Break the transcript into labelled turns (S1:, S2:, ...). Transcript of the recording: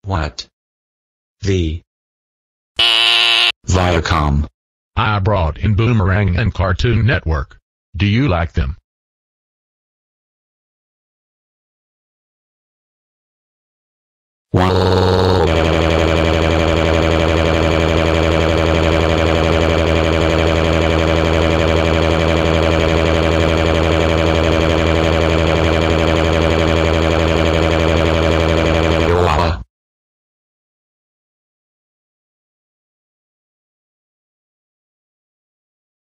S1: What? The Viacom.
S2: I brought in Boomerang and Cartoon Network. Do you like them?
S1: Well,